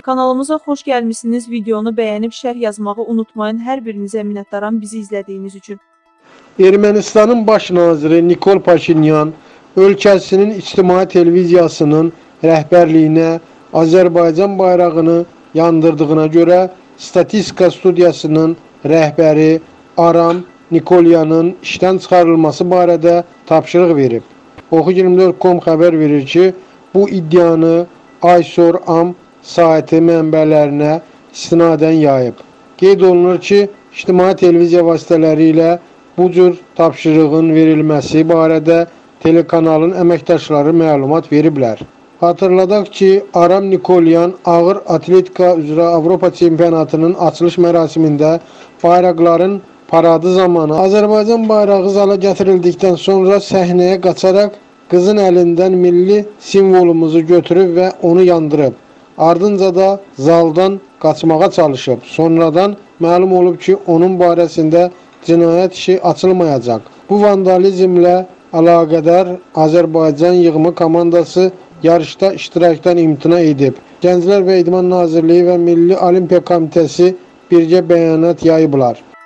Kanalımıza xoş gəlmişsiniz. Videonu bəyənib şərh yazmağı unutmayın. Hər birinizə minnətdaram bizi izlədiyiniz üçün. Ermənistanın baş naziri Nikol Paşinyan ölkəsinin ictimai televiziyasının rəhbərliyinə Azərbaycan bayrağını yandırdığına görə Statistika Studiyasının rəhbəri Aram Nikolyanın işdən çıxarılması barədə tapşırıq verib. Oxu24.com xəbər verir ki, bu iddianı Aysor.am saiti mənbələrinə istinadən yayıb. Qeyd olunur ki, ictimai televiziya vasitələri ilə bu cür tapşırığın verilməsi barədə telekanalın əməkdaşları məlumat veriblər. Hatırladaq ki, Aram Nikolyan ağır atletika üzrə Avropa çempionatının açılış mərasimində bayraqların paradı zamanı Azərbaycan bayrağı zala gətirildikdən sonra səhnəyə qaçaraq qızın əlindən milli simvolumuzu götürüb və onu yandırıb. Ardınca da zaldan qaçmağa çalışıb. Sonradan məlum olub ki, onun barəsində cinayət işi açılmayacaq. Bu vandalizmlə əlaqədar Azərbaycan yığımı komandası yarışda iştirakdan imtina edib. Gənclər və İdman Nazirliyi və Milli Olimpiya Komitəsi birgə bəyanat yayıblar.